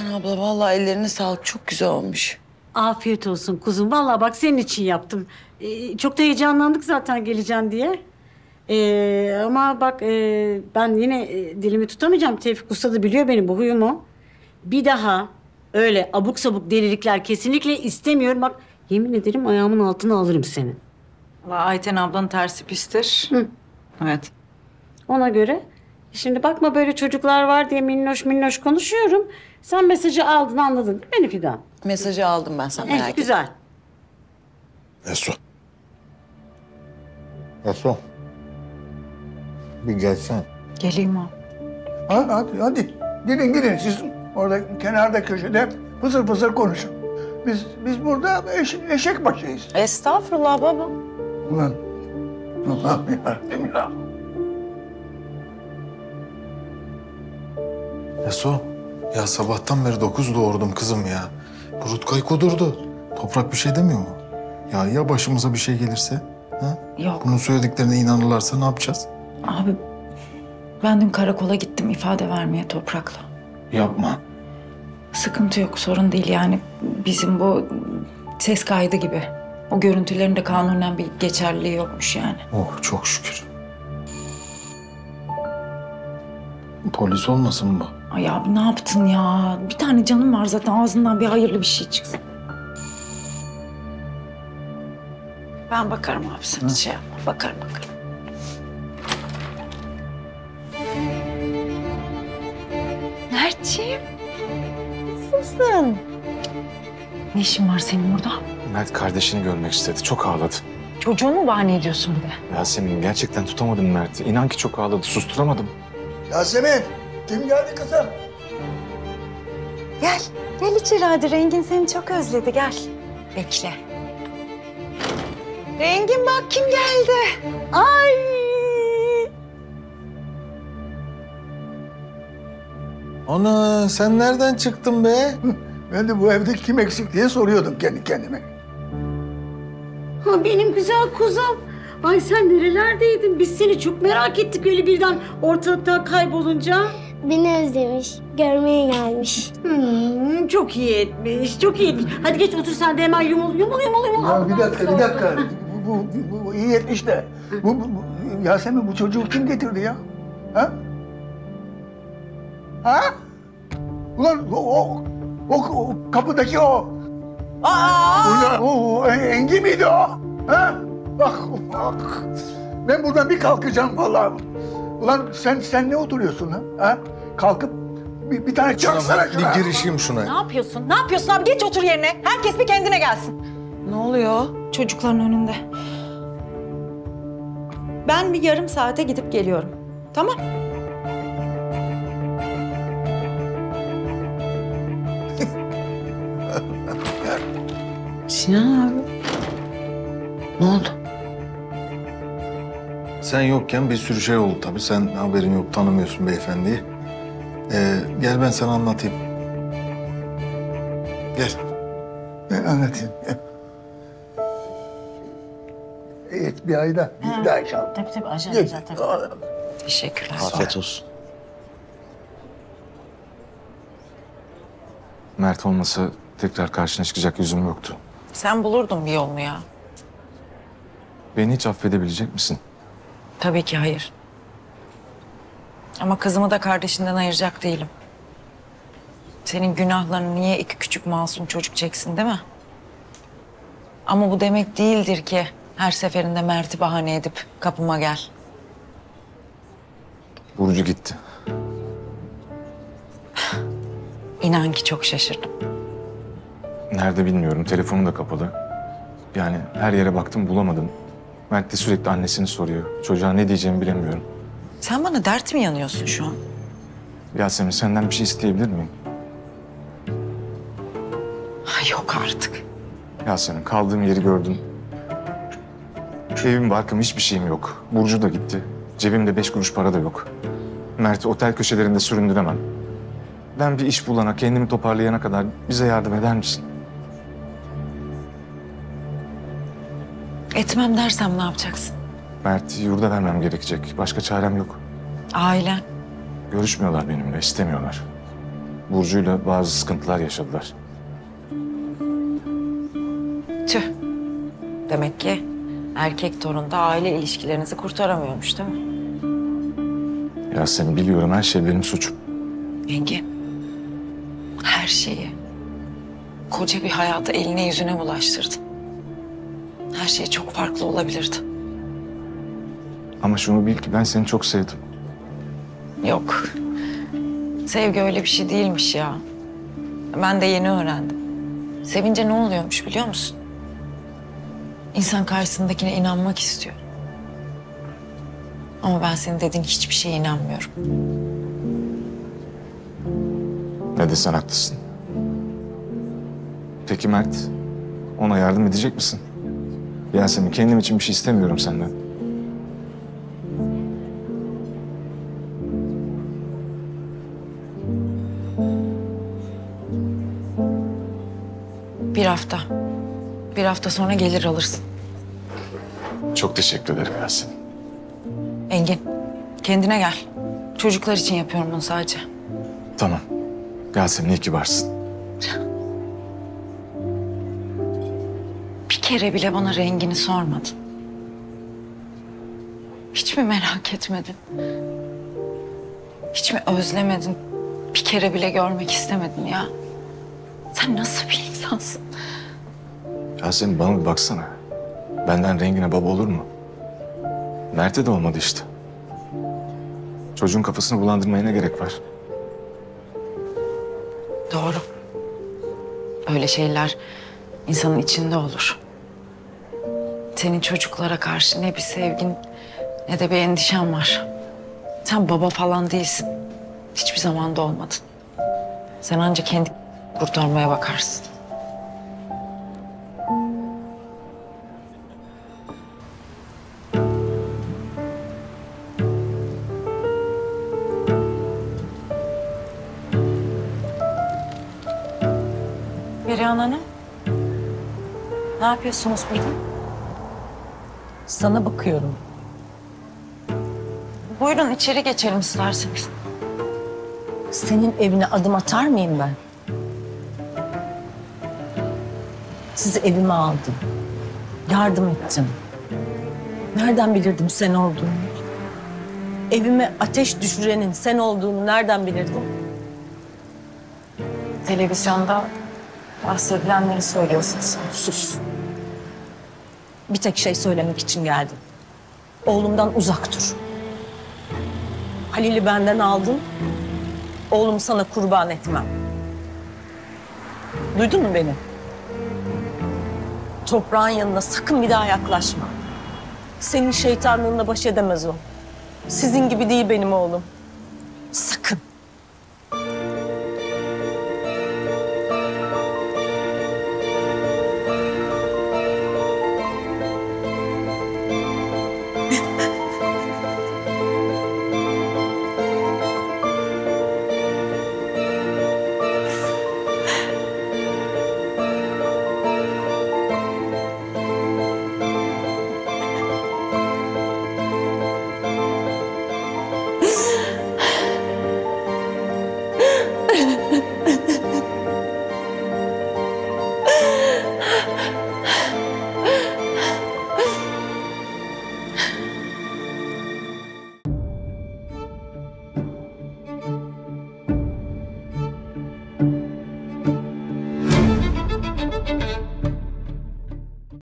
Ayten abla vallahi ellerine sağlık. Çok güzel olmuş. Afiyet olsun kuzum. Vallahi bak senin için yaptım. Çok da heyecanlandık zaten geleceğin diye. Ama bak ben yine dilimi tutamayacağım. Tevfik Usta da biliyor benim bu huyumu. Bir daha öyle abuk sabuk delilikler kesinlikle istemiyorum. Bak yemin ederim ayağımın altına alırım seni. Vallahi Ayten ablanın tersi pistir. Hı. Evet. Ona göre şimdi bakma böyle çocuklar var diye minnoş minnoş konuşuyorum. Sen mesajı aldın anladın değil mi beni Fidan? Mesajı aldım ben, sen merak etme. Güzel. Esra. Esra. Bir gelsene. Geleyim o. Hadi. Gidin siz orada kenarda köşede fısır fısır konuşun. Biz burada eşek başıyız. Estağfurullah baba. Ulan Allah'ım yarabbim ya. Esra. Ya sabahtan beri 9 doğurdum kızım ya. Bu Rutkay kudurdu. Toprak bir şey demiyor mu? Ya başımıza bir şey gelirse? Ha? Yok. Bunun söylediklerine inanırlarsa ne yapacağız? Abi ben dün karakola gittim ifade vermeye Toprak'la. Yapma. Sıkıntı yok, sorun değil yani. Bizim bu ses kaydı gibi. O görüntülerin de kanunen bir geçerliliği yokmuş yani. Oh çok şükür. Polis olmasın bu? Ay abi ne yaptın ya? Bir tane canım var zaten, ağzından bir hayırlı bir şey çıksın. Ben bakarım abi, sen hiç şey yapma. Bakarım. Mertciğim. Nasılsın? Ne işin var senin burada? Mert kardeşini görmek istedi. Çok ağladı. Çocuğunu mu bahane ediyorsun bir de? Yasemin gerçekten tutamadım Mert'i. İnan ki çok ağladı. Susturamadım. Yasemin, kim geldi kızım? Gel. Gel içeri hadi. Rengin seni çok özledi. Gel. Bekle. Rengin bak kim geldi. Ay. Ana sen nereden çıktın be? Ben de bu evde kim eksik diye soruyordum kendi kendime. Ha, benim güzel kuzum. Ay sen nerelerdeydin? Biz seni çok merak ettik öyle birden ortalıktan kaybolunca. Beni özlemiş, görmeye gelmiş. Çok iyi etmiş, çok iyi etmiş. Hadi geç otur sen de hemen yumul. Ya bir dakika. Bu iyi etmiş de. Yasemin bu çocuğu kim getirdi ya? Ha? Ha? Ulan o kapıdaki o. Ulan o Engin miydi o? Ha? Bak. Ben buradan bir kalkacağım vallahi. Ulan sen ne oturuyorsun lan? Ha? Kalkıp bir tane çaksana şuna. Bir girişeyim şuna. Ne yapıyorsun? Ne yapıyorsun abi? Geç otur yerine. Herkes bir kendine gelsin. Ne oluyor? Çocukların önünde. Ben bir yarım saate gidip geliyorum. Tamam. Sinan abi. Ne oldu? Sen yokken bir sürü şey oldu tabii. Sen haberin yok, tanımıyorsun beyefendiyi. Gel ben sana anlatayım. Gel. Ben anlatayım. Evet bir ayda. Bir daha inşallah. Tabii ajan Gel. zaten. Teşekkürler. Afiyet olsun. Mert olmasa tekrar karşına çıkacak yüzüm yoktu. Sen bulurdun bir yolunu ya. Beni hiç affedebilecek misin? Tabii ki hayır. Ama kızımı da kardeşinden ayıracak değilim. Senin günahlarını niye iki küçük masum çocuk çeksin değil mi? Ama bu demek değildir ki her seferinde Mert'i bahane edip kapıma gel. Burcu gitti. İnan ki çok şaşırdım. Nerede bilmiyorum. Telefonu da kapalı. Yani her yere baktım bulamadım. Mert de sürekli annesini soruyor. Çocuğa ne diyeceğimi bilemiyorum. Sen bana dert mi yanıyorsun şu an? Yasemin senden bir şey isteyebilir miyim? Ay yok artık. Yasemin kaldığım yeri gördün. Evim barkım hiçbir şeyim yok. Burcu da gitti. Cebimde 5 kuruş para da yok. Mert'i otel köşelerinde süründüremem. Ben bir iş bulana, kendimi toparlayana kadar bize yardım eder misin? Etmem dersem ne yapacaksın? Mert'i yurda vermem gerekecek. Başka çarem yok. Ailen. Görüşmüyorlar benimle, istemiyorlar. Burcu'yla bazı sıkıntılar yaşadılar. Tüh. Demek ki erkek torun da aile ilişkilerinizi kurtaramıyormuş değil mi? Yasemin, biliyorum her şey benim suçum. Engin, her şeyi koca bir hayatı eline yüzüne bulaştırdın. Her şey çok farklı olabilirdi. Ama şunu bil ki ben seni çok sevdim. Yok, sevgi öyle bir şey değilmiş ya. Ben de yeni öğrendim. Sevince ne oluyormuş biliyor musun? İnsan karşısındakine inanmak istiyor. Ama ben senin dediğin hiçbir şeye inanmıyorum. Ne desen haklısın. Peki Mert, ona yardım edecek misin? Yasemin, kendim için bir şey istemiyorum senden. Bir hafta. Bir hafta sonra gelir alırsın. Çok teşekkür ederim Yasemin. Engin, kendine gel. Çocuklar için yapıyorum bunu sadece. Tamam. Yasemin, iyi ki varsın. Bir kere bile bana rengini sormadın. Hiç mi merak etmedin? Hiç mi özlemedin? Bir kere bile görmek istemedin ya. Sen nasıl bir insansın? Yasemin, bana bir baksana. Benden rengine baba olur mu? Mert'e de olmadı işte. Çocuğun kafasını bulandırmaya ne gerek var? Doğru. Böyle şeyler insanın içinde olur. Senin çocuklara karşı ne bir sevgin ne de bir endişen var. Sen baba falan değilsin. Hiçbir zaman da olmadın. Sen ancak kendi kurtarmaya bakarsın. Perihan Hanım, ne yapıyorsunuz burada? Sana bakıyorum. Buyurun içeri geçelim isterseniz. Senin evine adım atar mıyım ben? Sizi evime aldım. Yardım ettim. Nereden bilirdim sen olduğunu? Evime ateş düşürenin sen olduğunu nereden bilirdim? Televizyonda bahsedilenleri söylüyorsun sen. Sus. Bir tek şey söylemek için geldim. Oğlumdan uzak dur. Halil'i benden aldın. Oğlumu sana kurban etmem. Duydun mu beni? Toprağın yanına sakın bir daha yaklaşma. Senin şeytanlığınla baş edemez o. Sizin gibi değil benim oğlum.